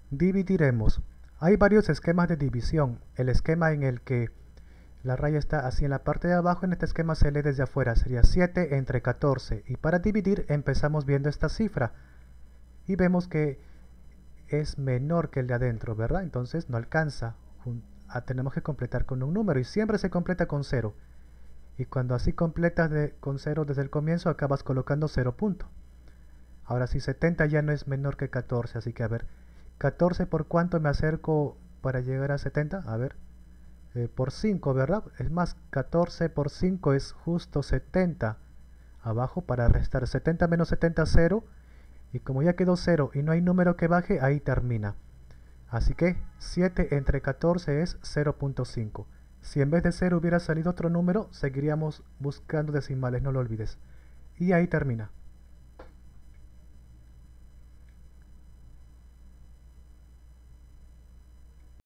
Dividiremos. Hay varios esquemas de división. El esquema en el que la raya está así en la parte de abajo, en este esquema se lee desde afuera, sería 7 entre 14. Y para dividir empezamos viendo esta cifra. Y vemos que es menor que el de adentro, ¿verdad? Entonces no alcanza. Tenemos que completar con un número y siempre se completa con 0. Y cuando así completas con 0 desde el comienzo, acabas colocando 0 punto. Ahora sí, 70 ya no es menor que 14, así que a ver, 14 por cuánto me acerco para llegar a 70, a ver, por 5, ¿verdad? Es más, 14 por 5 es justo 70. Abajo para restar 70 menos 70, 0. Y como ya quedó 0 y no hay número que baje, ahí termina. Así que 7 entre 14 es 0.5. Si en vez de 0 hubiera salido otro número, seguiríamos buscando decimales, no lo olvides. Y ahí termina.